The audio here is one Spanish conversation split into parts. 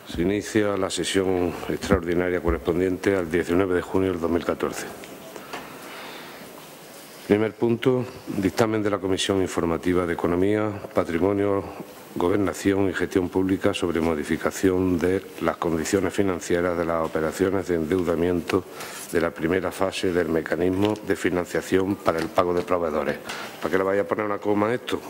Se inicia la sesión extraordinaria correspondiente al 19 de junio del 2014. Primer punto, dictamen de la Comisión Informativa de Economía, Patrimonio, Gobernación y Gestión Pública sobre modificación de las condiciones financieras de las operaciones de endeudamiento de la primera fase del mecanismo de financiación para el pago de proveedores. ¿Para qué le vaya a poner una coma a esto?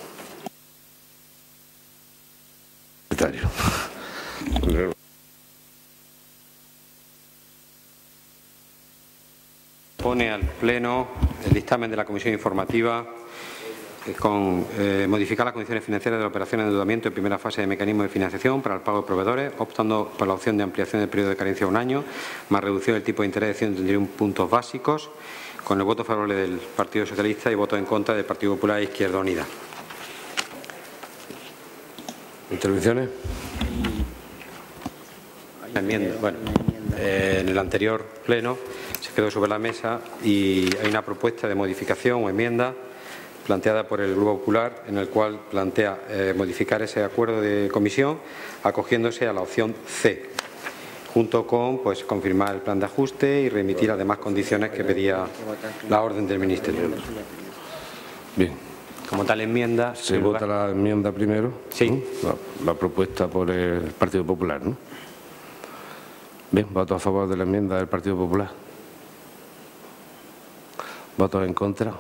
Pone al Pleno el dictamen de la Comisión Informativa con modificar las condiciones financieras de la operación de endeudamiento en primera fase de mecanismo de financiación para el pago de proveedores, optando por la opción de ampliación del periodo de carencia a 1 año, más reducción del tipo de interés de 131 puntos básicos, con el voto favorable del Partido Socialista y voto en contra del Partido Popular e Izquierda Unida. ¿Intervenciones? Bueno, en el anterior pleno se quedó sobre la mesa y hay una propuesta de modificación o enmienda planteada por el Grupo Popular, en el cual plantea modificar ese acuerdo de comisión acogiéndose a la opción C, junto con confirmar el plan de ajuste y remitir las demás condiciones que pedía la orden del Ministerio. Bien. Como tal enmienda... ¿Se vota la enmienda primero? Sí. La propuesta por el Partido Popular, ¿no? Bien, ¿votos a favor de la enmienda del Partido Popular? ¿Votos en contra?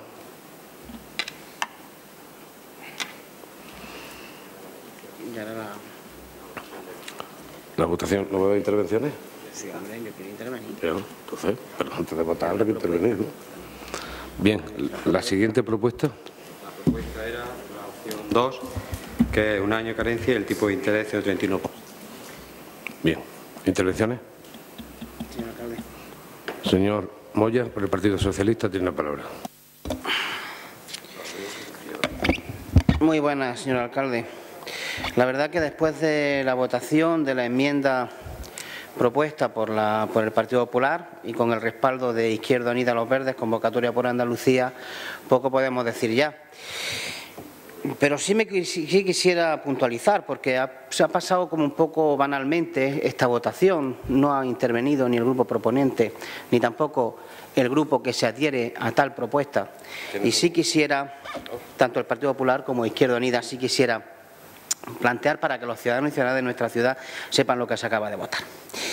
¿La votación? ¿No veo intervenciones? Sí, hombre, yo quiero intervenir. Entonces, pero antes de votar habrá que intervenir, ¿no? Bien, ¿la siguiente propuesta? La propuesta era la opción 2, que es 1 año de carencia y el tipo de interés 131. Bien, ¿intervenciones? Señor alcalde. Señor Moya, por el Partido Socialista, tiene la palabra. Muy buenas, señor alcalde. La verdad que después de la votación de la enmienda propuesta por el Partido Popular y con el respaldo de Izquierda Unida Los Verdes, convocatoria por Andalucía, poco podemos decir ya. Pero sí quisiera puntualizar, porque se ha pasado como un poco banalmente esta votación. No ha intervenido ni el grupo proponente, ni tampoco el grupo que se adhiere a tal propuesta. Y sí quisiera, tanto el Partido Popular como Izquierda Unida, sí quisiera plantear para que los ciudadanos y ciudadanas de nuestra ciudad sepan lo que se acaba de votar.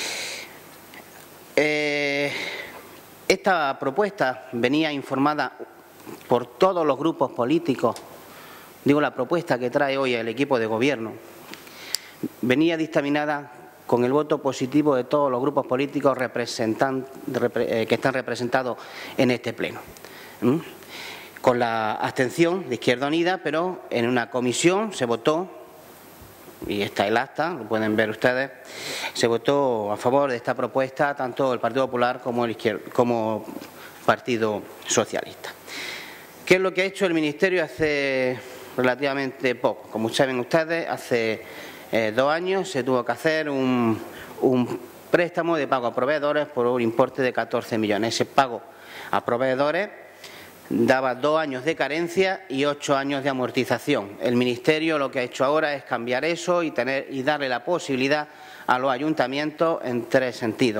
Esta propuesta venía informada por todos los grupos políticos. Digo, la propuesta que trae hoy el equipo de gobierno venía dictaminada con el voto positivo de todos los grupos políticos que están representados en este pleno. Con la abstención de Izquierda Unida, pero en una comisión se votó, y está el acta, lo pueden ver ustedes, se votó a favor de esta propuesta tanto el Partido Popular como el Partido Socialista. ¿Qué es lo que ha hecho el Ministerio hace relativamente poco? Como saben ustedes, hace 2 años se tuvo que hacer un préstamo de pago a proveedores por un importe de 14 millones. Ese pago a proveedores daba 2 años de carencia y 8 años de amortización. El Ministerio lo que ha hecho ahora es cambiar eso y darle la posibilidad a los ayuntamientos en 3 sentidos.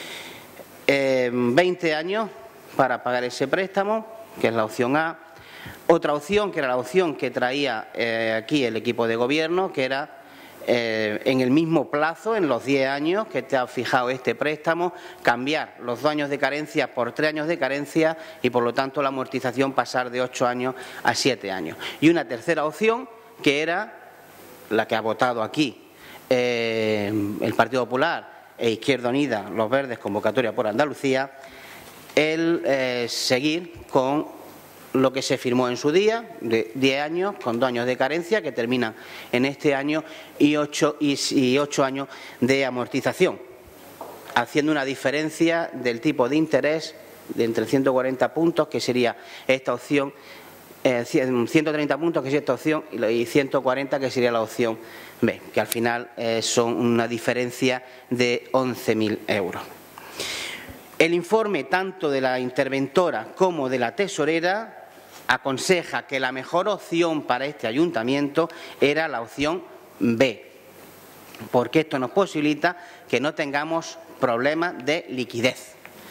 20 años para pagar ese préstamo, que es la opción A. Otra opción, que era la opción que traía aquí el equipo de gobierno, que era en el mismo plazo, en los 10 años que te ha fijado este préstamo, cambiar los 2 años de carencia por 3 años de carencia y, por lo tanto, la amortización pasar de 8 años a 7 años. Y una tercera opción, que era la que ha votado aquí el Partido Popular e Izquierda Unida, Los Verdes, convocatoria por Andalucía, el seguir con lo que se firmó en su día, de 10 años, con 2 años de carencia, que terminan en este año, y 8 años de amortización, haciendo una diferencia del tipo de interés de entre 140 puntos, que sería esta opción, 130 puntos, que sería esta opción, y 140, que sería la opción B, que al final son una diferencia de 11.000 euros. El informe tanto de la interventora como de la tesorera aconseja que la mejor opción para este ayuntamiento era la opción B. porque esto nos posibilita que no tengamos problemas de liquidez.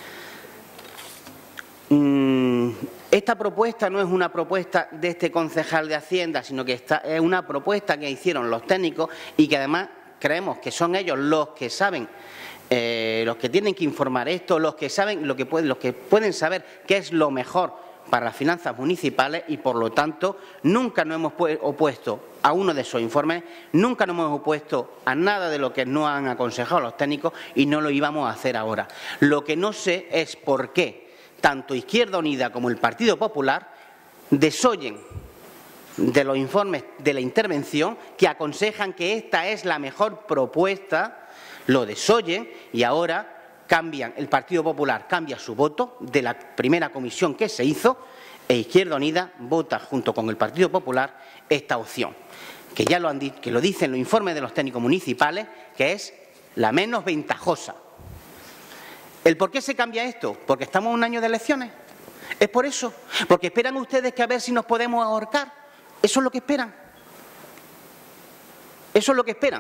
Esta propuesta no es una propuesta de este concejal de Hacienda, sino que es una propuesta que hicieron los técnicos y que además creemos que son ellos los que saben, los que tienen que informar esto, los que saben, los que pueden saber qué es lo mejor para las finanzas municipales y, por lo tanto, nunca nos hemos opuesto a uno de esos informes, nunca nos hemos opuesto a nada de lo que nos han aconsejado los técnicos y no lo íbamos a hacer ahora. Lo que no sé es por qué tanto Izquierda Unida como el Partido Popular desoyen de los informes de la intervención que aconsejan que esta es la mejor propuesta, lo desoyen y ahora cambian, el Partido Popular cambia su voto de la primera comisión que se hizo e Izquierda Unida vota junto con el Partido Popular esta opción, que ya lo han dicho, que lo dicen los informes de los técnicos municipales, que es la menos ventajosa. ¿El por qué se cambia esto? Porque estamos en un año de elecciones. ¿Es por eso? Porque esperan ustedes que a ver si nos podemos ahorcar. Eso es lo que esperan. Eso es lo que esperan.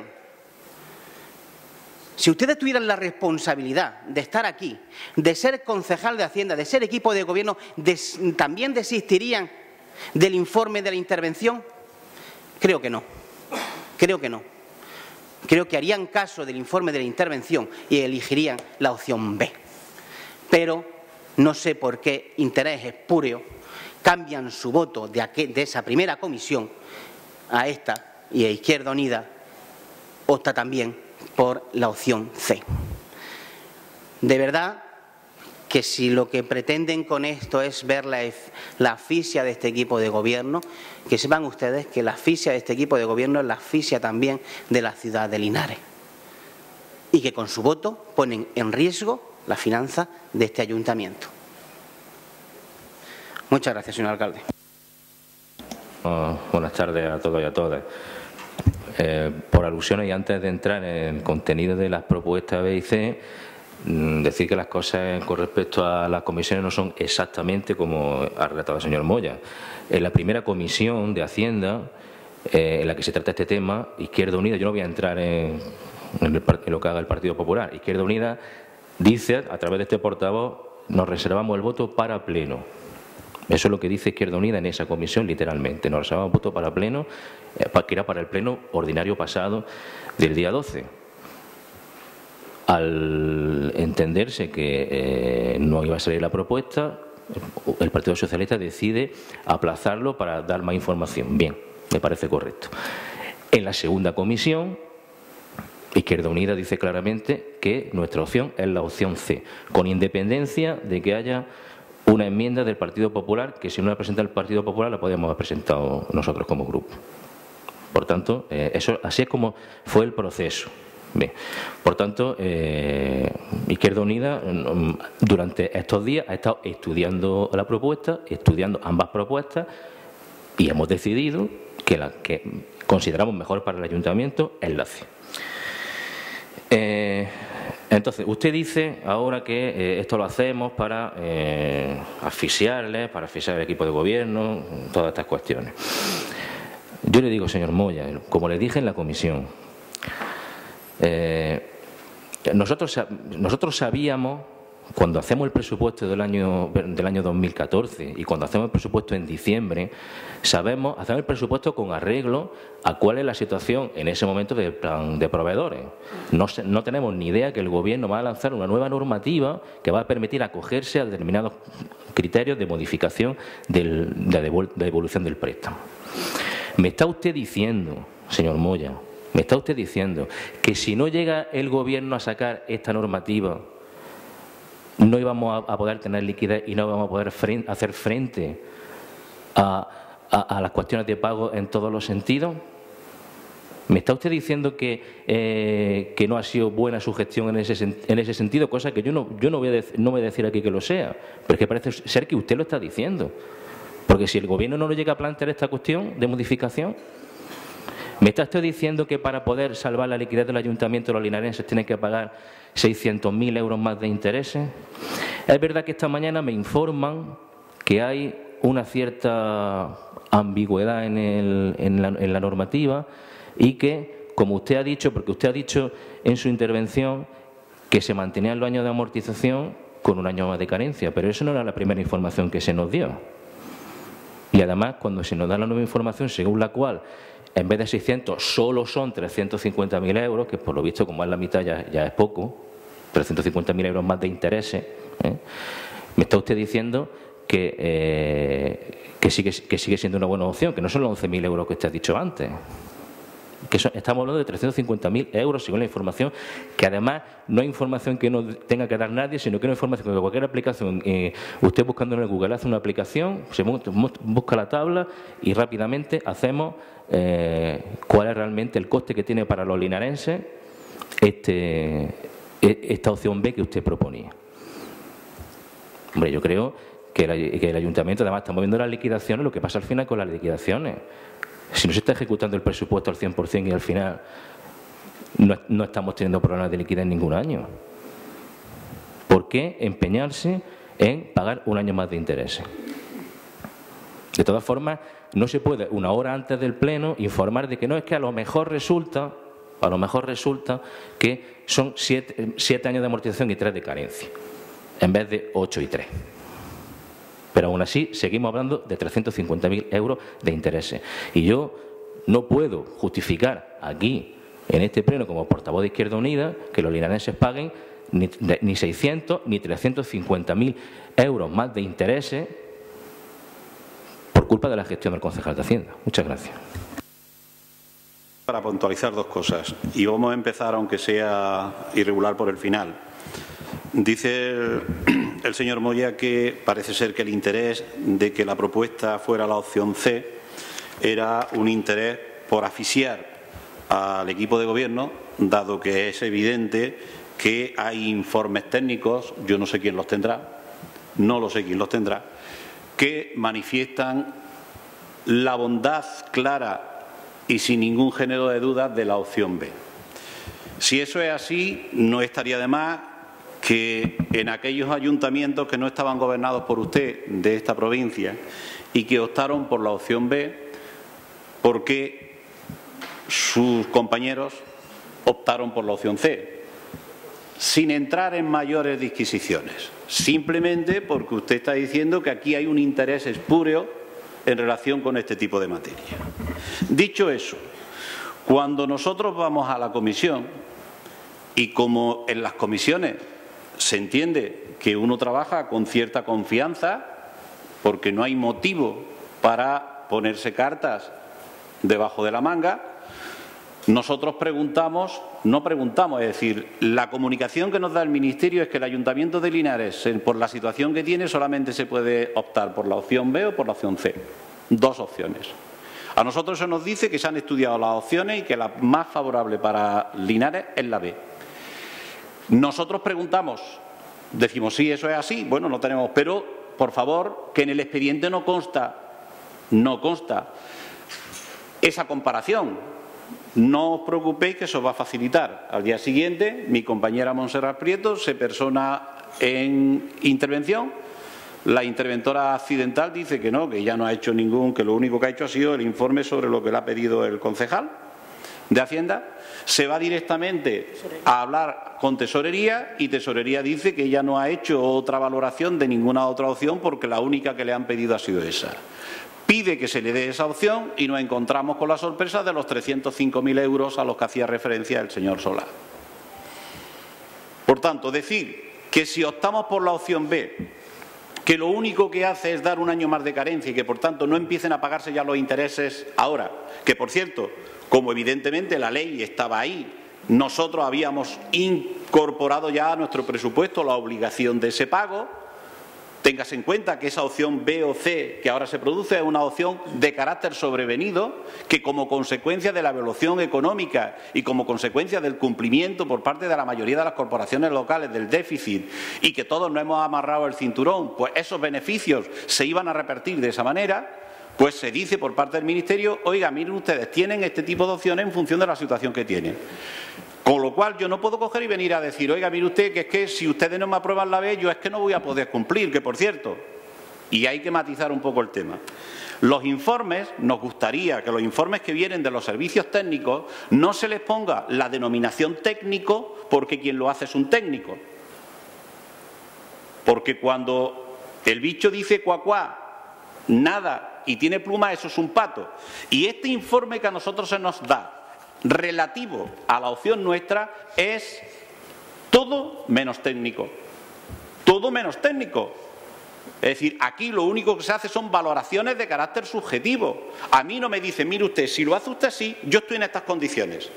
Si ustedes tuvieran la responsabilidad de estar aquí, de ser concejal de Hacienda, de ser equipo de gobierno, ¿también desistirían del informe de la intervención? Creo que no. Creo que no. Creo que harían caso del informe de la intervención y elegirían la opción B. Pero no sé por qué interés espúreo cambian su voto de esa primera comisión a esta, y a Izquierda Unida opta también por la opción C. De verdad que si lo que pretenden con esto es ver la asfixia de este equipo de gobierno, que sepan ustedes que la asfixia de este equipo de gobierno es la asfixia también de la ciudad de Linares y que con su voto ponen en riesgo la finanza de este ayuntamiento. Muchas gracias, señor alcalde. Buenas tardes a todos y a todas. Por alusiones y antes de entrar en el contenido de las propuestas B y C, decir que las cosas con respecto a las comisiones no son exactamente como ha relatado el señor Moya. En la primera comisión de Hacienda, en la que se trata este tema, Izquierda Unida, yo no voy a entrar en lo que haga el Partido Popular, Izquierda Unida dice, a través de este portavoz, nos reservamos el voto para pleno. Eso es lo que dice Izquierda Unida en esa comisión, literalmente. Nos reservamos voto para pleno, que era para el pleno ordinario pasado del día 12. Al entenderse que no iba a salir la propuesta, el Partido Socialista decide aplazarlo para dar más información. Bien, me parece correcto. En la segunda comisión, Izquierda Unida dice claramente que nuestra opción es la opción C, con independencia de que haya una enmienda del Partido Popular, que si no la presenta el Partido Popular la podríamos haber presentado nosotros como grupo. Por tanto, así es como fue el proceso. Bien. Por tanto, Izquierda Unida durante estos días ha estado estudiando la propuesta, estudiando ambas propuestas y hemos decidido que la que consideramos mejor para el ayuntamiento es la C. Entonces, usted dice ahora que esto lo hacemos para asfixiarles, para asfixiar al equipo de gobierno, todas estas cuestiones. Yo le digo, señor Moya, como le dije en la comisión, nosotros sabíamos, cuando hacemos el presupuesto del año 2014 y cuando hacemos el presupuesto en diciembre, hacemos el presupuesto con arreglo a cuál es la situación en ese momento del plan de proveedores. No tenemos ni idea que el Gobierno va a lanzar una nueva normativa que va a permitir acogerse a determinados criterios de modificación de devolución del préstamo. ¿Me está usted diciendo, señor Moya, me está usted diciendo que si no llega el Gobierno a sacar esta normativa no íbamos a poder tener liquidez y no íbamos a poder hacer frente a las cuestiones de pago en todos los sentidos? ¿Me está usted diciendo que no ha sido buena su gestión en ese sentido? Cosa que yo no voy a decir aquí que lo sea, pero es que parece ser que usted lo está diciendo. Porque si el Gobierno no lo llega a plantear esta cuestión de modificación, ¿me está usted diciendo que para poder salvar la liquidez del Ayuntamiento los linarenses tienen que pagar 600.000 euros más de intereses? Es verdad que esta mañana me informan que hay una cierta ambigüedad en la normativa y que como usted ha dicho, porque usted ha dicho en su intervención que se mantenían los años de amortización con un año más de carencia, pero eso no era la primera información que se nos dio. Y además, cuando se nos da la nueva información, según la cual en vez de 600 solo son 350.000 euros, que por lo visto, como es la mitad, ya es poco, 350.000 euros más de intereses, me está usted diciendo que sigue siendo una buena opción, que no son los 11.000 euros que usted ha dicho antes. Estamos hablando de 350.000 euros según la información, que además no hay información que no tenga que dar nadie, sino que es una información que cualquier aplicación, usted buscando en el Google hace una aplicación, se busca la tabla y rápidamente hacemos cuál es realmente el coste que tiene para los linarenses esta opción B que usted proponía. Hombre, yo creo que el ayuntamiento, además, estamos viendo las liquidaciones, lo que pasa al final con las liquidaciones. Si no se está ejecutando el presupuesto al 100% y al final no estamos teniendo problemas de liquidez ningún año, ¿por qué empeñarse en pagar un año más de intereses? De todas formas, no se puede una hora antes del pleno informar de que no, es que a lo mejor resulta que son 7 años de amortización y 3 de carencia, en vez de 8 y 3. Pero aún así seguimos hablando de 350.000 euros de intereses. Y yo no puedo justificar aquí, en este pleno, como portavoz de Izquierda Unida, que los linarenses paguen ni 600 ni 350.000 euros más de intereses por culpa de la gestión del concejal de Hacienda. Muchas gracias. Para puntualizar dos cosas, y vamos a empezar, aunque sea irregular, por el final. Dice el señor Moya que parece ser que el interés de que la propuesta fuera la opción C era un interés por asfixiar al equipo de gobierno, dado que es evidente que hay informes técnicos, yo no sé quién los tendrá, no lo sé quién los tendrá, que manifiestan la bondad clara y sin ningún género de dudas de la opción B. Si eso es así, no estaría de más que en aquellos ayuntamientos que no estaban gobernados por usted de esta provincia y que optaron por la opción B, porque sus compañeros optaron por la opción C, sin entrar en mayores disquisiciones, simplemente porque usted está diciendo que aquí hay un interés espúreo en relación con este tipo de materia. Dicho eso, cuando nosotros vamos a la comisión, y como en las comisiones se entiende que uno trabaja con cierta confianza, porque no hay motivo para ponerse cartas debajo de la manga, nosotros preguntamos, no preguntamos, es decir, la comunicación que nos da el Ministerio es que el Ayuntamiento de Linares, por la situación que tiene, solamente se puede optar por la opción B o por la opción C. Dos opciones. A nosotros se nos dice que se han estudiado las opciones y que la más favorable para Linares es la B. Nosotros preguntamos, decimos, sí, eso es así, bueno, no tenemos, pero, por favor, que en el expediente no consta esa comparación. No os preocupéis que eso os va a facilitar. Al día siguiente, mi compañera Montserrat Prieto se persona en intervención. La interventora accidental dice que no, que ella no ha hecho ningún, que lo único que ha hecho ha sido el informe sobre lo que le ha pedido el concejal de Hacienda. Se va directamente a hablar con Tesorería y Tesorería dice que ella no ha hecho otra valoración de ninguna otra opción porque la única que le han pedido ha sido esa. Pide que se le dé esa opción y nos encontramos con la sorpresa de los 305.000 euros a los que hacía referencia el señor Solá. Por tanto, decir que si optamos por la opción B, que lo único que hace es dar un año más de carencia y que, por tanto, no empiecen a pagarse ya los intereses ahora, que, por cierto, como evidentemente la ley estaba ahí, nosotros habíamos incorporado ya a nuestro presupuesto la obligación de ese pago. Téngase en cuenta que esa opción B o C que ahora se produce es una opción de carácter sobrevenido que, como consecuencia de la evolución económica y como consecuencia del cumplimiento por parte de la mayoría de las corporaciones locales del déficit y que todos nos hemos amarrado el cinturón, pues esos beneficios se iban a repartir de esa manera. Pues se dice por parte del Ministerio, oiga, miren ustedes, tienen este tipo de opciones en función de la situación que tienen. Con lo cual yo no puedo coger y venir a decir, oiga, mire usted, que es que si ustedes no me aprueban la B, yo es que no voy a poder cumplir, que por cierto, y hay que matizar un poco el tema. Los informes, nos gustaría que los informes que vienen de los servicios técnicos no se les ponga la denominación técnico porque quien lo hace es un técnico. Porque cuando el bicho dice cuá cuá, nada y tiene pluma, eso es un pato. Y este informe que a nosotros se nos da relativo a la opción nuestra es todo menos técnico. Todo menos técnico. Es decir, aquí lo único que se hace son valoraciones de carácter subjetivo. A mí no me dice, mire usted, si lo hace usted así, yo estoy en estas condiciones.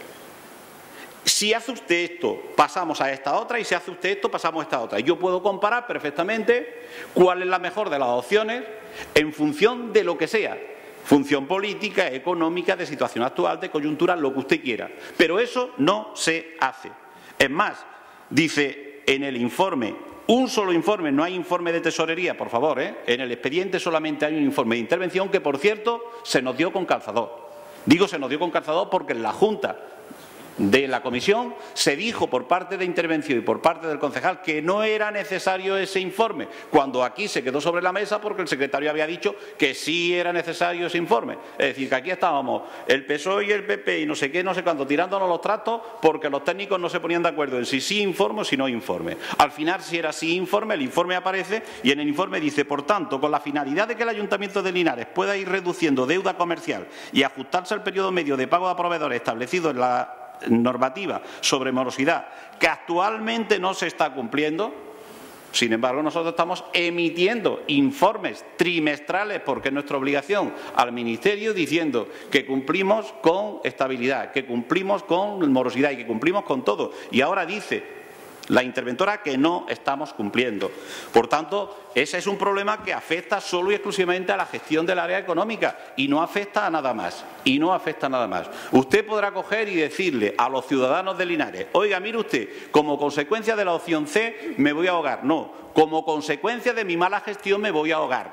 Si hace usted esto, pasamos a esta otra, y si hace usted esto, pasamos a esta otra. Yo puedo comparar perfectamente cuál es la mejor de las opciones en función de lo que sea. Función política, económica, de situación actual, de coyuntura, lo que usted quiera. Pero eso no se hace. Es más, dice en el informe, un solo informe, no hay informe de tesorería, por favor, en el expediente solamente hay un informe de intervención que, por cierto, se nos dio con calzador. Digo se nos dio con calzador porque en la Junta de la comisión se dijo por parte de intervención y por parte del concejal que no era necesario ese informe, cuando aquí se quedó sobre la mesa porque el secretario había dicho que sí era necesario ese informe. Es decir, que aquí estábamos el PSOE y el PP y no sé qué, no sé cuánto, tirándonos los trastos porque los técnicos no se ponían de acuerdo en si sí informe o si no informe. Al final, si era sí informe, el informe aparece y en el informe dice, por tanto, con la finalidad de que el Ayuntamiento de Linares pueda ir reduciendo deuda comercial y ajustarse al periodo medio de pago a proveedores establecido en la normativa sobre morosidad, que actualmente no se está cumpliendo. Sin embargo, nosotros estamos emitiendo informes trimestrales, porque es nuestra obligación, al Ministerio, diciendo que cumplimos con estabilidad, que cumplimos con morosidad y que cumplimos con todo. Y ahora dice la interventora que no estamos cumpliendo. Por tanto, ese es un problema que afecta solo y exclusivamente a la gestión del área económica y no afecta a nada más. Y no afecta a nada más. Usted podrá coger y decirle a los ciudadanos de Linares, oiga, mire usted, como consecuencia de la opción C me voy a ahogar. No, como consecuencia de mi mala gestión me voy a ahogar.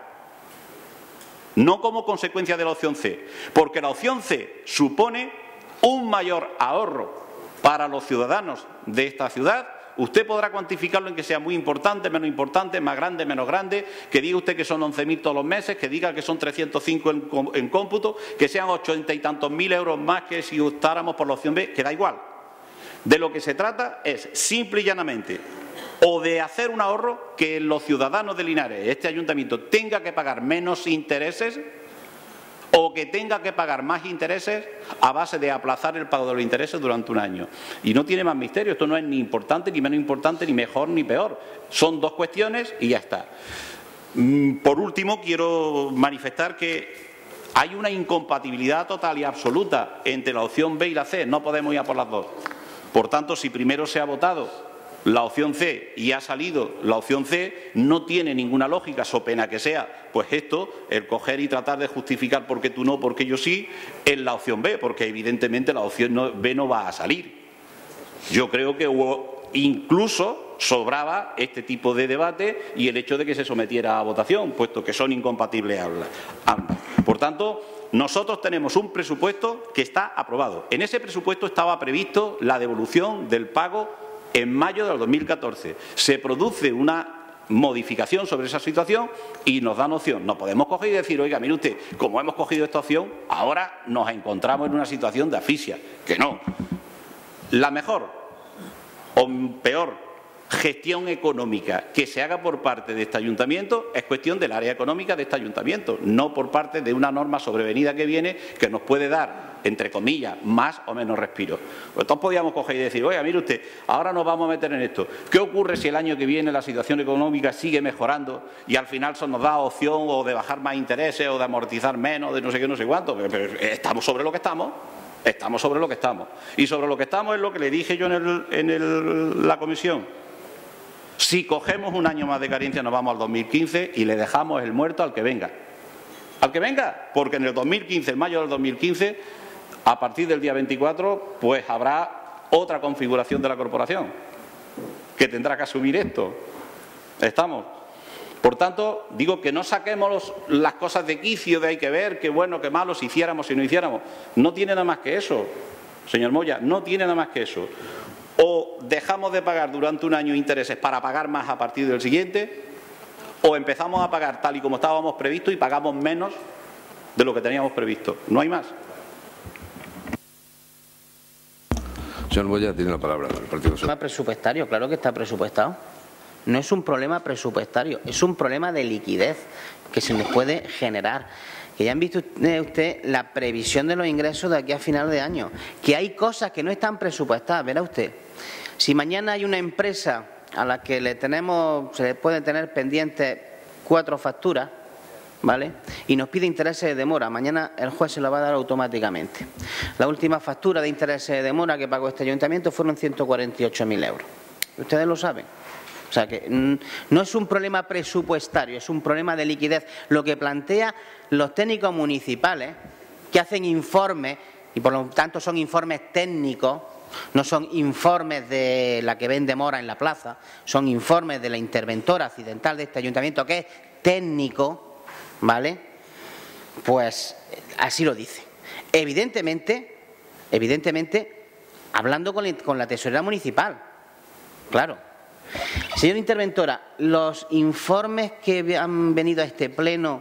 No como consecuencia de la opción C, porque la opción C supone un mayor ahorro para los ciudadanos de esta ciudad. Usted podrá cuantificarlo en que sea muy importante, menos importante, más grande, menos grande, que diga usted que son 11.000 todos los meses, que diga que son 305 en cómputo, que sean 80 y tantos mil euros más que si optáramos por la opción B, que da igual. De lo que se trata es simple y llanamente o de hacer un ahorro que los ciudadanos de Linares, este ayuntamiento, tenga que pagar menos intereses o que tenga que pagar más intereses a base de aplazar el pago de los intereses durante un año. Y no tiene más misterio, esto no es ni importante, ni menos importante, ni mejor, ni peor. Son dos cuestiones y ya está. Por último, quiero manifestar que hay una incompatibilidad total y absoluta entre la opción B y la C. No podemos ir a por las dos. Por tanto, si primero se ha votado la opción C y ha salido la opción C, no tiene ninguna lógica, so pena que sea, pues esto, el coger y tratar de justificar por qué tú no, por qué yo sí, en la opción B, porque evidentemente la opción B no va a salir. Yo creo que incluso sobraba este tipo de debate y el hecho de que se sometiera a votación, puesto que son incompatibles ambas. Por tanto, nosotros tenemos un presupuesto que está aprobado. En ese presupuesto estaba previsto la devolución del pago en mayo del 2014. Se produce una modificación sobre esa situación y nos dan opción. No podemos coger y decir, oiga, mire usted, como hemos cogido esta opción, ahora nos encontramos en una situación de asfixia. Que no. La mejor o peor gestión económica que se haga por parte de este ayuntamiento es cuestión del área económica de este ayuntamiento, no por parte de una norma sobrevenida que viene que nos puede dar, entre comillas, más o menos respiro. Pues todos podíamos coger y decir, oiga, mire usted, ahora nos vamos a meter en esto. ¿Qué ocurre si el año que viene la situación económica sigue mejorando y al final se nos da opción o de bajar más intereses o de amortizar menos, de no sé qué, no sé cuánto? Pero estamos sobre lo que estamos. Estamos sobre lo que estamos. Y sobre lo que estamos es lo que le dije yo en la comisión. Si cogemos un año más de carencia nos vamos al 2015 y le dejamos el muerto al que venga. Al que venga, porque en el 2015, en mayo del 2015, a partir del día 24, pues habrá otra configuración de la corporación que tendrá que asumir esto. ¿Estamos? Por tanto, digo que no saquemos las cosas de quicio de hay que ver, qué bueno, qué malo, si hiciéramos, si no hiciéramos. No tiene nada más que eso, señor Moya, no tiene nada más que eso. O dejamos de pagar durante un año intereses para pagar más a partir del siguiente, o empezamos a pagar tal y como estábamos previstos y pagamos menos de lo que teníamos previsto. No hay más. Señor Moya, tiene la palabra del Partido Socialista. ¿Problema presupuestario? Claro que está presupuestado. No es un problema presupuestario, es un problema de liquidez que se nos puede generar. Que ya han visto usted la previsión de los ingresos de aquí a final de año, que hay cosas que no están presupuestadas. Verá usted, si mañana hay una empresa a la que se le pueden tener pendientes 4 facturas, ¿vale?, y nos pide intereses de demora, mañana el juez se lo va a dar automáticamente. La última factura de intereses de demora que pagó este ayuntamiento fueron 148.000 euros. Ustedes lo saben. O sea que no es un problema presupuestario, es un problema de liquidez. Lo que plantean los técnicos municipales, que hacen informes, y por lo tanto son informes técnicos, no son informes de la que vende mora en la plaza, son informes de la interventora accidental de este ayuntamiento, que es técnico, ¿vale? Pues así lo dice. Evidentemente, hablando con la tesorera municipal, claro. Señora interventora, los informes que han venido a este pleno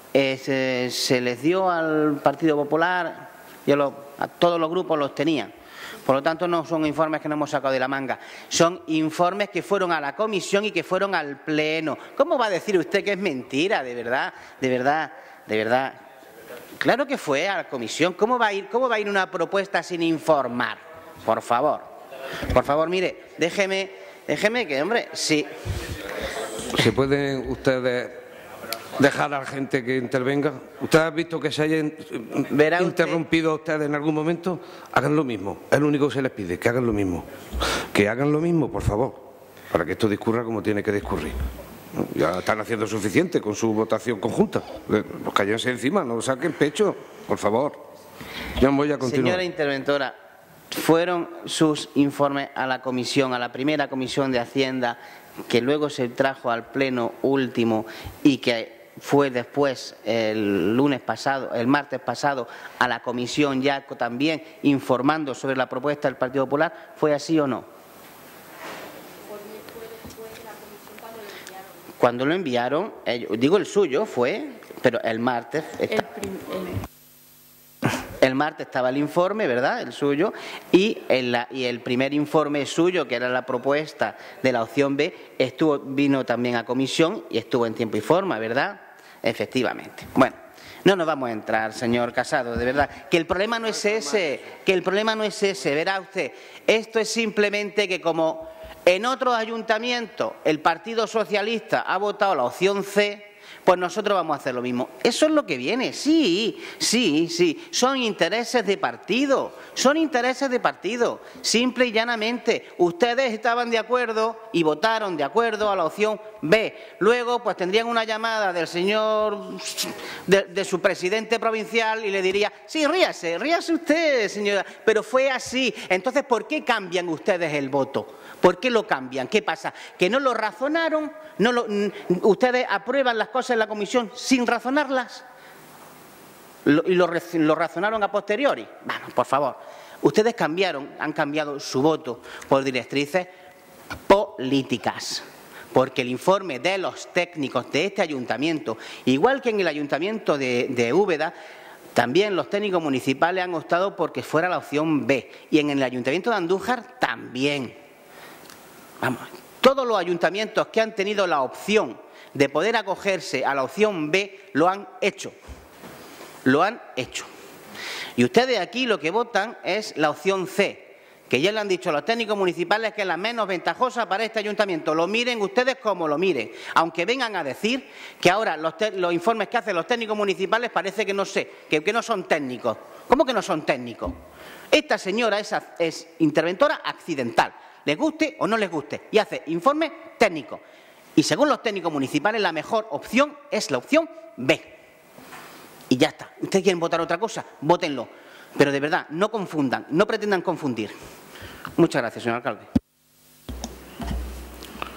se les dio al Partido Popular, a todos los grupos los tenían. Por lo tanto, no son informes que nos hemos sacado de la manga, son informes que fueron a la comisión y que fueron al pleno. ¿Cómo va a decir usted que es mentira? De verdad, de verdad, de verdad. Claro que fue a la comisión. ¿Cómo va a ir una propuesta sin informar? Por favor, mire, déjeme que, hombre, sí. ¿Se pueden ustedes dejar a la gente que intervenga? ¿Usted ha visto que se hayan interrumpido a ustedes en algún momento? Hagan lo mismo. Es lo único que se les pide, que hagan lo mismo. Que hagan lo mismo, por favor, para que esto discurra como tiene que discurrir. Ya están haciendo suficiente con su votación conjunta. Pues cállense encima, no saquen pecho, por favor. Ya voy a continuar. Señora interventora, fueron sus informes a la comisión, a la primera comisión de Hacienda, que luego se trajo al pleno último y que fue después el martes pasado a la comisión ya también informando sobre la propuesta del Partido Popular. ¿Fue así o no? Cuando lo enviaron, digo el suyo fue, pero el martes. El martes estaba el informe, ¿verdad?, el suyo, y el primer informe suyo, que era la propuesta de la opción B, vino también a comisión y estuvo en tiempo y forma, ¿verdad? Efectivamente. Bueno, no nos vamos a entrar, señor Casado, de verdad, que el problema no es ese, verá usted. Esto es simplemente que como en otros ayuntamientos el Partido Socialista ha votado la opción C, pues nosotros vamos a hacer lo mismo. Eso es lo que viene, sí, son intereses de partido, simple y llanamente. Ustedes estaban de acuerdo y votaron de acuerdo a la opción B. Luego, pues tendrían una llamada del señor, de su presidente provincial y le diría, sí, ríase usted, señora, pero fue así. Entonces, ¿por qué cambian ustedes el voto? ¿Por qué lo cambian? ¿Qué pasa? ¿Que no lo razonaron? ¿Ustedes aprueban las cosas en la comisión sin razonarlas? ¿Y lo razonaron a posteriori? Bueno, por favor. Ustedes han cambiado su voto por directrices políticas. Porque el informe de los técnicos de este ayuntamiento, igual que en el ayuntamiento de Úbeda, también los técnicos municipales han optado porque fuera la opción B. Y en el ayuntamiento de Andújar también. Vamos, todos los ayuntamientos que han tenido la opción de poder acogerse a la opción B lo han hecho. Y ustedes aquí lo que votan es la opción C, que ya le han dicho a los técnicos municipales que es la menos ventajosa para este ayuntamiento. Lo miren ustedes como lo miren, aunque vengan a decir que ahora los informes que hacen los técnicos municipales parece que no son técnicos. ¿Cómo que no son técnicos? Esta señora es interventora accidental. Les guste o no les guste, y hace informe técnico. Y según los técnicos municipales, la mejor opción es la opción B. Y ya está. ¿Ustedes quieren votar otra cosa? Vótenlo. Pero de verdad, no confundan, no pretendan confundir. Muchas gracias, señor alcalde.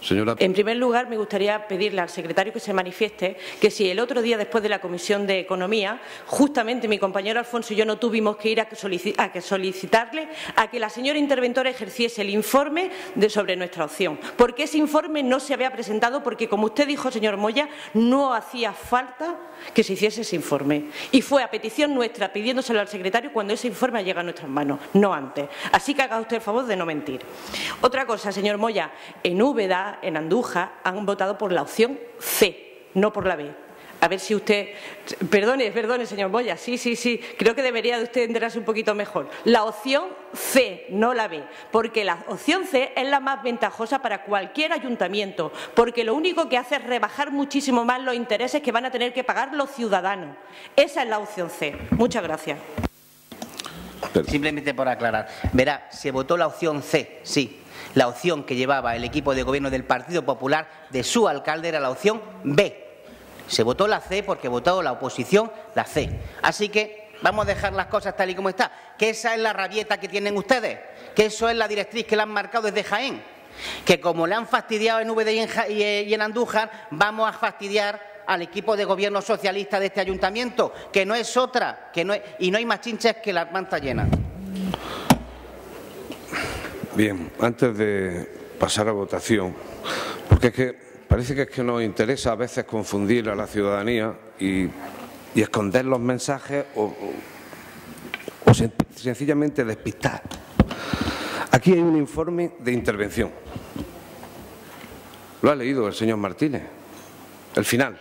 Señora. En primer lugar, me gustaría pedirle al secretario que se manifieste que si el otro día, después de la Comisión de Economía, justamente mi compañero Alfonso y yo no tuvimos que ir a solicitarle a que la señora interventora ejerciese el informe sobre nuestra opción, porque ese informe no se había presentado porque, como usted dijo, señor Moya, no hacía falta que se hiciese ese informe. Y fue a petición nuestra, pidiéndoselo al secretario, cuando ese informe llega a nuestras manos, no antes. Así que haga usted el favor de no mentir. Otra cosa, señor Moya, en Úbeda, en Andújar, han votado por la opción C, no por la B. A ver si usted... Perdone, señor Moya, sí, creo que debería de usted enterarse un poquito mejor. La opción C, no la B, porque la opción C es la más ventajosa para cualquier ayuntamiento, porque lo único que hace es rebajar muchísimo más los intereses que van a tener que pagar los ciudadanos. Esa es la opción C. Muchas gracias. Simplemente por aclarar. Verá, se votó la opción C, sí. La opción que llevaba el equipo de gobierno del Partido Popular de su alcalde era la opción B. Se votó la C porque votó la oposición la C. Así que vamos a dejar las cosas tal y como está. Que esa es la rabieta que tienen ustedes. Que eso es la directriz que le han marcado desde Jaén. Que como le han fastidiado en Úbeda y en Andújar, vamos a fastidiar al equipo de gobierno socialista de este ayuntamiento. Que no es otra. Y no hay más chinches que la manta llena. Bien, antes de pasar a votación, porque es que parece que nos interesa a veces confundir a la ciudadanía y esconder los mensajes o sencillamente despistar. Aquí hay un informe de intervención. Lo ha leído el señor Martínez, el final.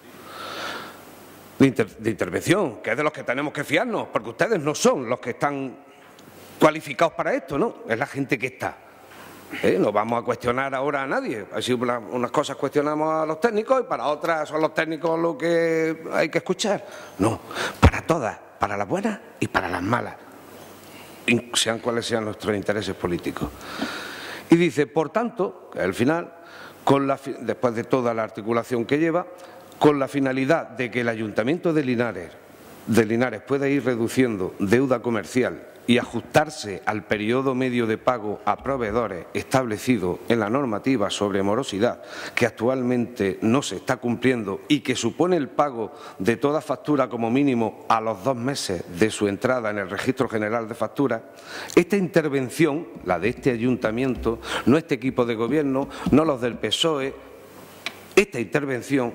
De intervención, que es de los que tenemos que fiarnos, porque ustedes no son los que están cualificados para esto, ¿no? Es la gente que está. No vamos a cuestionar ahora a nadie. Así unas cosas cuestionamos a los técnicos y para otras son los técnicos lo que hay que escuchar. No, para todas, para las buenas y para las malas, sean cuales sean nuestros intereses políticos. Y dice, por tanto, que al final, después de toda la articulación que lleva, con la finalidad de que el Ayuntamiento de Linares pueda ir reduciendo deuda comercial y ajustarse al periodo medio de pago a proveedores establecido en la normativa sobre morosidad, que actualmente no se está cumpliendo y que supone el pago de toda factura como mínimo a los 2 meses de su entrada en el Registro General de Facturas, esta intervención, la de este ayuntamiento, no este equipo de gobierno, no los del PSOE, esta intervención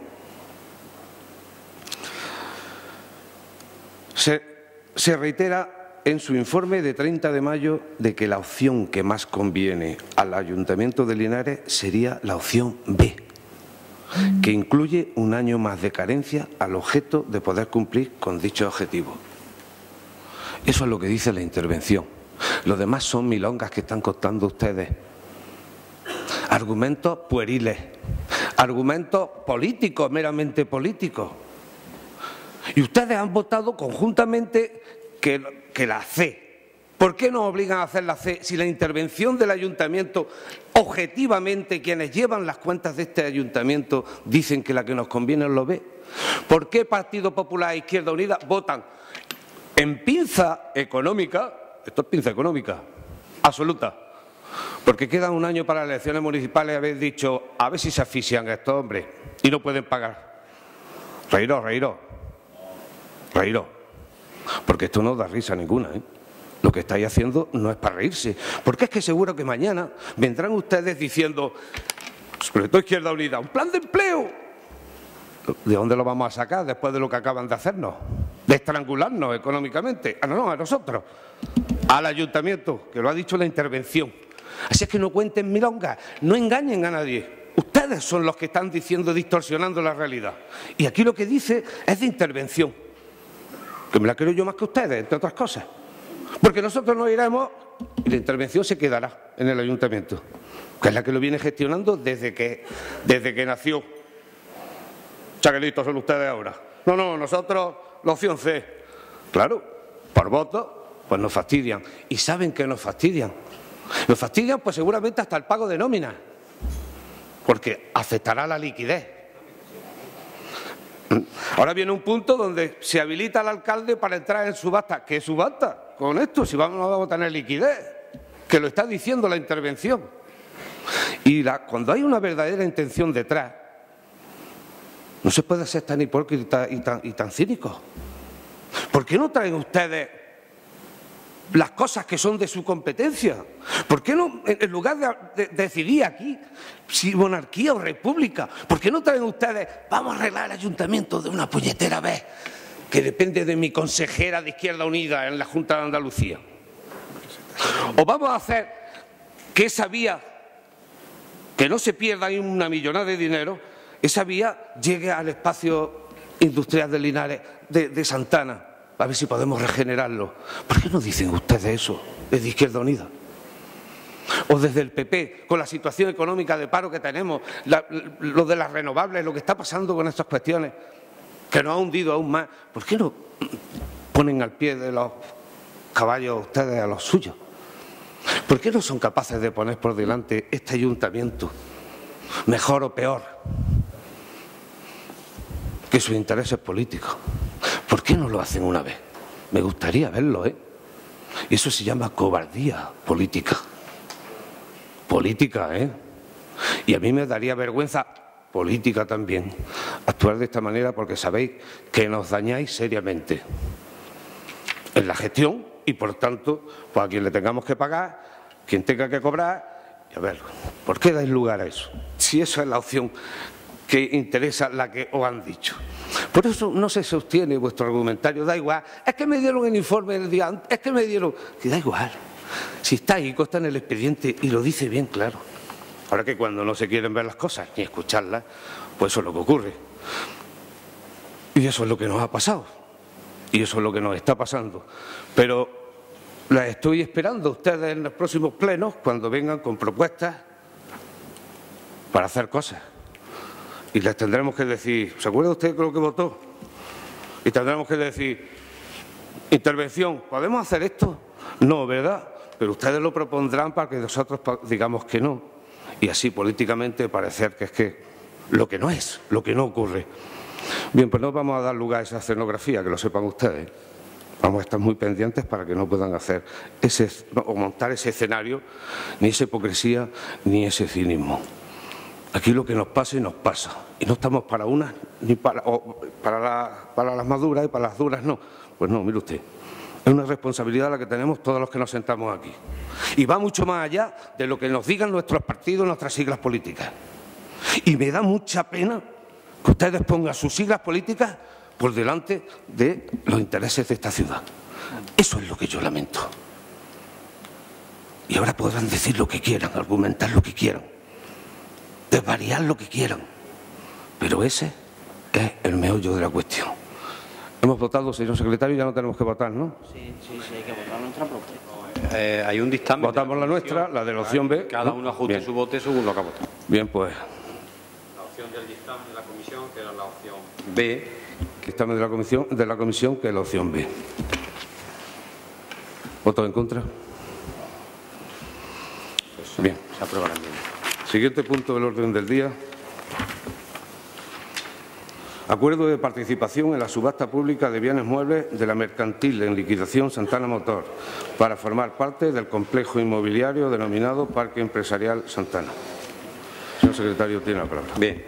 se reitera en su informe de 30 de mayo de que la opción que más conviene al Ayuntamiento de Linares sería la opción B, que incluye un año más de carencia al objeto de poder cumplir con dicho objetivo. Eso es lo que dice la intervención. Lo demás son milongas que están contando ustedes. Argumentos pueriles, argumentos políticos, meramente políticos. Y ustedes han votado conjuntamente que la C. ¿Por qué nos obligan a hacer la C si la intervención del ayuntamiento, objetivamente, quienes llevan las cuentas de este ayuntamiento dicen que la que nos conviene es lo B? ¿Por qué Partido Popular e Izquierda Unida votan en pinza económica? Esto es pinza económica, absoluta. Porque quedan un año para las elecciones municipales y habéis dicho, a ver si se asfixian estos hombres y no pueden pagar. Reíros. Porque esto no da risa ninguna, ¿eh? Lo que estáis haciendo no es para reírse. Porque es que seguro que mañana vendrán ustedes diciendo, sobre todo Izquierda Unida, un plan de empleo. ¿De dónde lo vamos a sacar después de lo que acaban de hacernos? De estrangularnos económicamente. No, a nosotros. Al ayuntamiento, que lo ha dicho la intervención. Así es que no cuenten milongas, no engañen a nadie. Ustedes son los que están diciendo, distorsionando la realidad. Y aquí lo que dice es de intervención. Que me la creo yo más que ustedes, entre otras cosas. Porque nosotros nos iremos y la intervención se quedará en el ayuntamiento, que es la que lo viene gestionando desde que nació. Chaquelitos son ustedes ahora. No, nosotros la opción C. Claro, por voto, pues nos fastidian. Y saben que nos fastidian. Nos fastidian pues seguramente hasta el pago de nómina, porque afectará la liquidez. Ahora viene un punto donde se habilita al alcalde para entrar en subasta. ¿Qué subasta? Con esto, si no vamos a tener liquidez, que lo está diciendo la intervención. Y cuando hay una verdadera intención detrás, no se puede ser tan hipócrita y tan cínico. ¿Por qué no traen ustedes las cosas que son de su competencia? ¿Por qué no, en lugar de decidir aquí si monarquía o república, por qué no traen ustedes, vamos a arreglar el ayuntamiento de una puñetera vez, que depende de mi consejera de Izquierda Unida en la Junta de Andalucía? O vamos a hacer que esa vía, que no se pierda ahí una millonada de dinero, esa vía llegue al espacio industrial de Linares, de Santana, a ver si podemos regenerarlo. ¿Por qué no dicen ustedes eso desde Izquierda Unida? O desde el PP, con la situación económica de paro que tenemos, lo de las renovables, lo que está pasando con estas cuestiones, que nos ha hundido aún más. ¿Por qué no ponen al pie de los caballos ustedes a los suyos? ¿Por qué no son capaces de poner por delante este ayuntamiento, mejor o peor, que sus intereses políticos? ¿Por qué no lo hacen una vez? Me gustaría verlo, ¿eh? Eso se llama cobardía política. Política, ¿eh? Y a mí me daría vergüenza política también actuar de esta manera, porque sabéis que nos dañáis seriamente en la gestión y, por tanto, pues a quien le tengamos que pagar, quien tenga que cobrar. Y a ver, ¿por qué dais lugar a eso? Si esa es la opción que interesa, la que os han dicho. Por eso no se sostiene vuestro argumentario, da igual. Es que me dieron el informe el día antes, es que me dieron... Que da igual. Si está ahí, consta en el expediente y lo dice bien claro. Ahora que cuando no se quieren ver las cosas ni escucharlas, pues eso es lo que ocurre. Y eso es lo que nos ha pasado. Y eso es lo que nos está pasando. Pero las estoy esperando a ustedes en los próximos plenos, cuando vengan con propuestas para hacer cosas. Y les tendremos que decir, ¿se acuerda usted de lo que votó? Y tendremos que decir, intervención, ¿podemos hacer esto? No, ¿verdad? Pero ustedes lo propondrán para que nosotros digamos que no. Y así políticamente parecer que es que lo que no es, lo que no ocurre. Bien, pues no vamos a dar lugar a esa escenografía, que lo sepan ustedes. Vamos a estar muy pendientes para que no puedan hacer o montar ese escenario, ni esa hipocresía, ni ese cinismo. Aquí lo que nos pasa y nos pasa. Y no estamos para unas ni para las más duras y para las duras no. Pues no, mire usted. Es una responsabilidad la que tenemos todos los que nos sentamos aquí. Y va mucho más allá de lo que nos digan nuestros partidos, nuestras siglas políticas. Y me da mucha pena que ustedes pongan sus siglas políticas por delante de los intereses de esta ciudad. Eso es lo que yo lamento. Y ahora podrán decir lo que quieran, argumentar lo que quieran, desvariar lo que quieran. Pero ese es el meollo de la cuestión. Hemos votado, señor secretario, ya no tenemos que votar, ¿no? Sí, hay que votar nuestra propuesta. Hay un dictamen. Votamos la nuestra, la de la opción B. Cada uno ajuste Bien. su voto según lo que ha votado. Bien, pues. La opción del dictamen de la comisión, que era la opción B. Dictamen de la comisión, que es la opción B. ¿Voto en contra? Bien. Se aprueba la enmienda. Siguiente punto del orden del día. Acuerdo de participación en la subasta pública de bienes muebles de la mercantil en liquidación Santana Motor para formar parte del complejo inmobiliario denominado Parque Empresarial Santana. Señor secretario, tiene la palabra. Bien.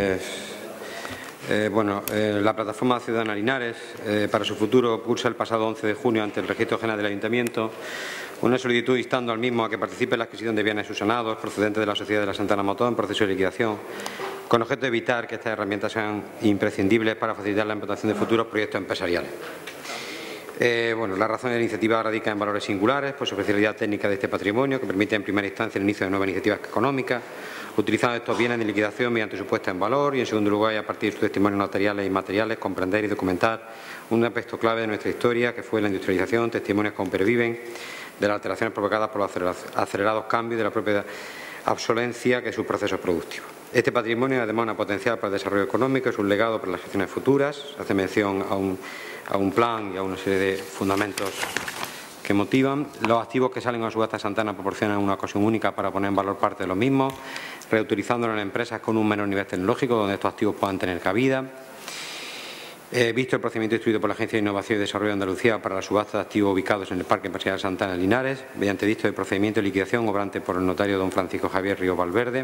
La plataforma Ciudadana Linares, para su futuro, pulsa el pasado 11 de junio ante el Registro General del Ayuntamiento una solicitud instando al mismo a que participe en la adquisición de bienes subsanados procedentes de la Sociedad de la Santana Motor en proceso de liquidación, con objeto de evitar que estas herramientas sean imprescindibles para facilitar la implantación de futuros proyectos empresariales. La razón de la iniciativa radica en valores singulares por su especialidad técnica de este patrimonio, que permite en primera instancia el inicio de nuevas iniciativas económicas, utilizando estos bienes de liquidación mediante su puesta en valor y, en segundo lugar, y a partir de sus testimonios materiales e inmateriales, comprender y documentar un aspecto clave de nuestra historia, que fue la industrialización, testimonios que aún perviven de las alteraciones provocadas por los acelerados cambios de la propia obsolencia que sus procesos productivos. Este patrimonio es además una potencial para el desarrollo económico, es un legado para las gestiones futuras, hace mención a un plan y a una serie de fundamentos que motivan. Los activos que salen a subasta Santana proporcionan una ocasión única para poner en valor parte de los mismos, reutilizándolos en empresas con un menor nivel tecnológico donde estos activos puedan tener cabida. Visto el procedimiento instruido por la Agencia de Innovación y Desarrollo de Andalucía para la subasta de activos ubicados en el Parque Empresarial Santana de Linares, mediante visto el procedimiento de liquidación obrante por el notario don Francisco Javier Ríos Valverde,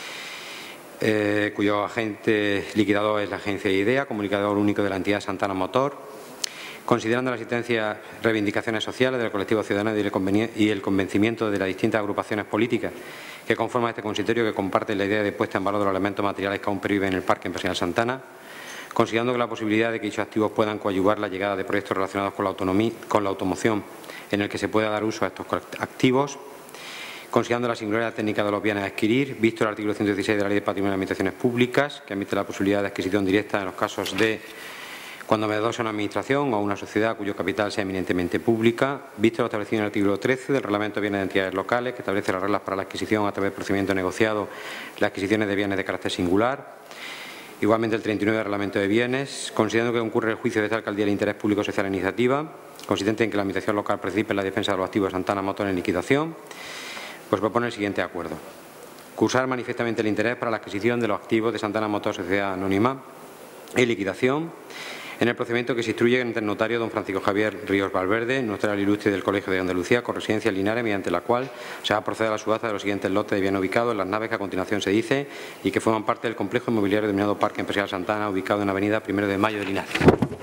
cuyo agente liquidador es la agencia IDEA, comunicador único de la entidad Santana Motor, considerando la existencia de reivindicaciones sociales del colectivo ciudadano y el convencimiento de las distintas agrupaciones políticas que conforman este consistorio, que comparten la idea de puesta en valor de los elementos materiales que aún perviven en el Parque Empresarial Santana, considerando que la posibilidad de que dichos activos puedan coadyuvar la llegada de proyectos relacionados con la automoción en el que se pueda dar uso a estos activos, considerando la singularidad técnica de los bienes a adquirir, visto el artículo 116 de la Ley de Patrimonio de Administraciones Públicas, que admite la posibilidad de adquisición directa en los casos de cuando mediador sea una administración o una sociedad cuyo capital sea eminentemente pública, visto lo establecido en el artículo 13 del Reglamento de Bienes de Entidades Locales, que establece las reglas para la adquisición a través del procedimiento negociado, las adquisiciones de bienes de carácter singular. Igualmente el 39 del Reglamento de Bienes, considerando que concurre el juicio de esta alcaldía del interés público social en iniciativa, consistente en que la administración local participe en la defensa de los activos de Santana Motor en liquidación, pues propone el siguiente acuerdo. Cursar manifiestamente el interés para la adquisición de los activos de Santana Motor Sociedad Anónima en liquidación en el procedimiento que se instruye ante el notario don Francisco Javier Ríos Valverde, notario ilustre del Colegio de Andalucía, con residencia en Linares, mediante la cual se va a proceder a la subasta de los siguientes lotes de bienes ubicados en las naves que a continuación se dice y que forman parte del complejo inmobiliario denominado Parque Empresarial Santana, ubicado en la avenida 1 de Mayo de Linares.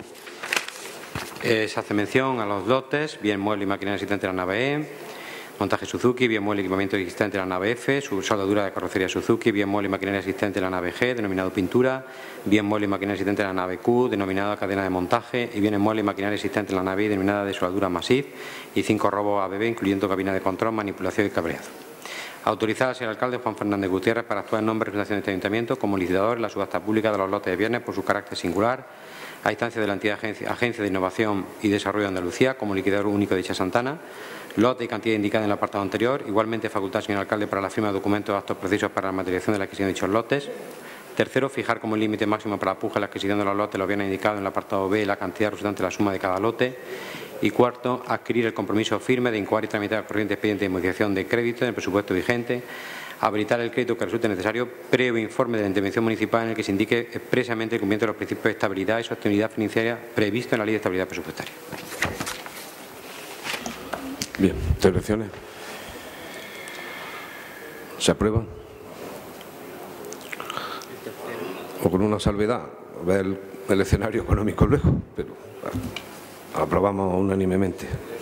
Se hace mención a los lotes, bien mueble y maquinaria existente en la nave E, montaje Suzuki, bien mueble y equipamiento existente en la nave F, su soldadura de carrocería Suzuki, bien mueble y maquinaria existente en la nave G, denominado pintura, bien mueble y maquinaria existente en la nave Q, denominada cadena de montaje, y bien mueble y maquinaria existente en la nave I, denominada de soldadura Massif, y 5 robos ABB, incluyendo cabina de control, manipulación y cabreado. Autorizar al señor alcalde Juan Fernández Gutiérrez para actuar en nombre de representación de este ayuntamiento como licitador en la subasta pública de los lotes de bienes por su carácter singular, a instancia de la entidad Agencia de Innovación y Desarrollo de Andalucía como liquidador único de dicha Santana, lote y cantidad indicada en el apartado anterior, igualmente facultad al señor alcalde para la firma de documentos de actos precisos para la materialización de la adquisición de dichos lotes. Tercero, fijar como límite máximo para la puja la adquisición de los lotes los bienes indicados en el apartado B la cantidad resultante de la suma de cada lote. Y cuarto, adquirir el compromiso firme de incoar y tramitar el corriente expediente de modificación de crédito en el presupuesto vigente, habilitar el crédito que resulte necesario, previo informe de la intervención municipal en el que se indique expresamente el cumplimiento de los principios de estabilidad y sostenibilidad financiera previsto en la Ley de Estabilidad Presupuestaria. Bien, intervenciones. ¿Se aprueba? O con una salvedad, ver el escenario económico luego, pero aprobamos unánimemente.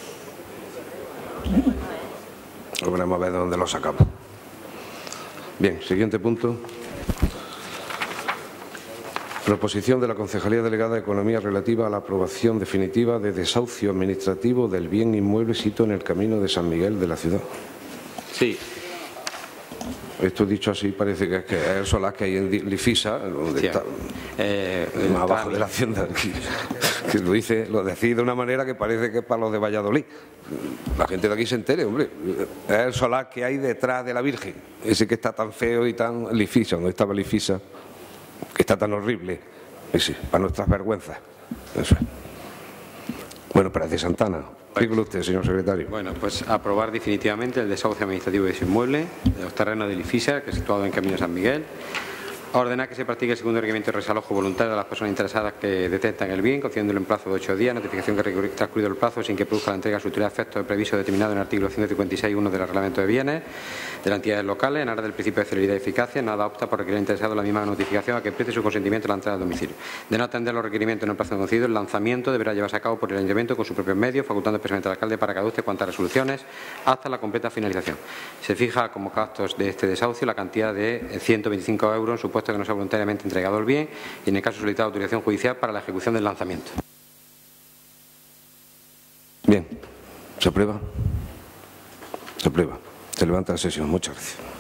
Lo veremos a ver de dónde lo sacamos. Bien, siguiente punto. Proposición de la Concejalía Delegada de Economía relativa a la aprobación definitiva de desahucio administrativo del bien inmueble situado en el camino de San Miguel de la ciudad. Sí. Esto dicho así parece que es el solar que hay en Lifisa, donde sí, está más abajo de la hacienda, que lo decís de una manera que parece que es para los de Valladolid. La gente de aquí se entere, hombre. Es el solar que hay detrás de la Virgen, ese que está tan feo y tan Lifisa, donde estaba Lifisa, que está tan horrible, ese, para nuestras vergüenzas. Eso es. Bueno, parece Santana. Dígalo usted, señor secretario. Bueno, pues aprobar definitivamente el desahucio administrativo de ese inmueble, de los terrenos de Lifisa, que es situado en Camino San Miguel. Ordenar que se practique el segundo requerimiento de resalojo voluntario de las personas interesadas que detectan el bien, concediéndole un plazo de 8 días, notificación que transcurrido el plazo sin que produzca la entrega a su utilidad efectos previsto determinado en el artículo 156.1 del Reglamento de Bienes de las entidades locales, en aras del principio de celeridad y eficacia, nada opta por requerir al interesado la misma notificación a que preste su consentimiento a la entrada al domicilio. De no atender los requerimientos en el plazo concedido, el lanzamiento deberá llevarse a cabo por el ayuntamiento con sus propios medios, facultando expresamente al alcalde para que adopte cuantas resoluciones hasta la completa finalización. Se fija como gastos de este desahucio la cantidad de 125 euros en supuesto que no sea voluntariamente entregado el bien y en el caso solicitado autorización judicial para la ejecución del lanzamiento. Bien, ¿se aprueba? Se aprueba. Se levanta la sesión. Muchas gracias.